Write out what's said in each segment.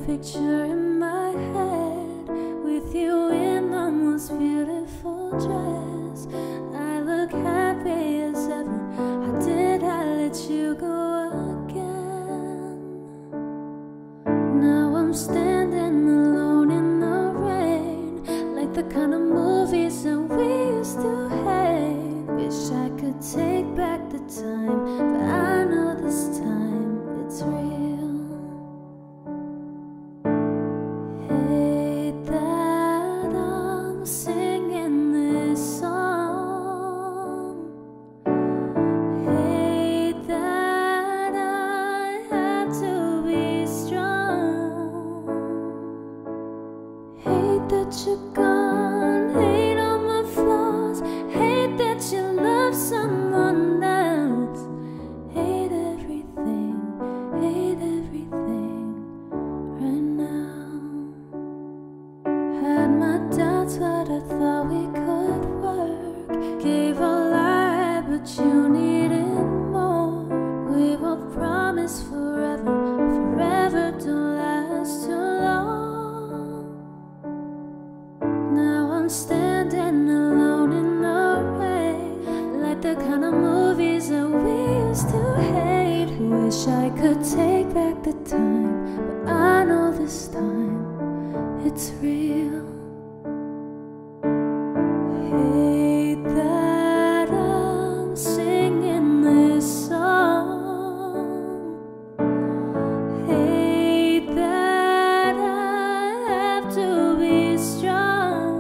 picture in my head with you in the most beautiful dress. I look happy as ever. How did I let you go again? Now I'm standing alone in the rain, like the kind of movies that we used to hate. Wish I could take back the time, but I know this time it's real. Hate that I'm singing this song. Hate that I have to be strong. Hate that you're gone. Hate all my flaws. Hate that you love someone else. Hate everything. Hate everything right now. Had my doubts, but I thought we could work. Gave all I had, but you needed more. We both promised forever. Forever don't last too long. Now I'm standing alone in the rain, like the kind of movies that we used to hate. Wish I could take back the time, but I know this time it's real. Hate that I'm singing this song. Hate that I have to be strong.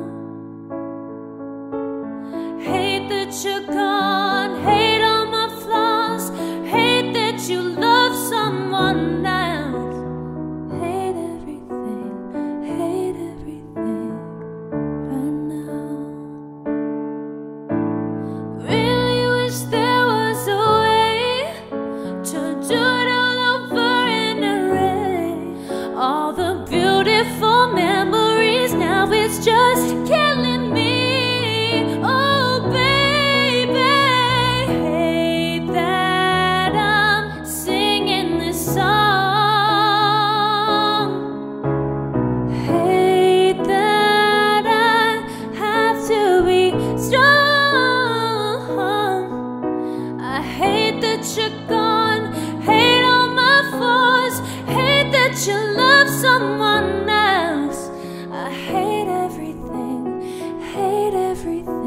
Hate that you're gone. Hate all my flaws. Hate that you love someone else. Hate everything. Hate everything right now. Really wish there was a way to do it all over in a rain. All the beautiful memories, now it's just killing me. Oh baby, hate that I'm singing this song. Hate that I have to be strong. I hate that you're gone. Hate all my flaws. Hate that you love someone else. I hate everything. Hate everything.